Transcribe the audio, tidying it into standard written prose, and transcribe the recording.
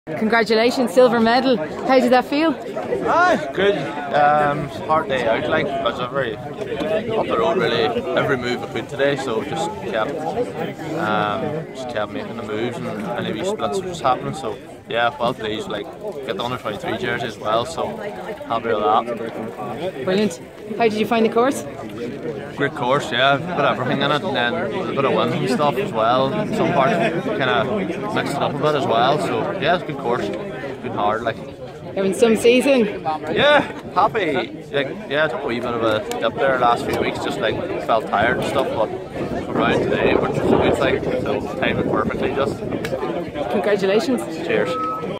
Congratulations, silver medal. How did that feel? Good. Hard day out, like, because I'm very up the road really every move I could today, so just kept making the moves and any wee splits was happening. So yeah, well pleased. Like, get the under-23 jersey as well, so happy with that. Brilliant. How did you find the course? Great course, yeah, a bit of everything in it, and then a bit of winds and stuff as well. Some parts kind of mixed it up a bit as well, so yeah, it's a good course, good and hard, like. Having some season? Yeah, happy. Like, yeah, I took a wee bit of a dip there last few weeks, just like felt tired and stuff, but we're around today, which is a good thing, so timed it perfectly just. Congratulations. Cheers.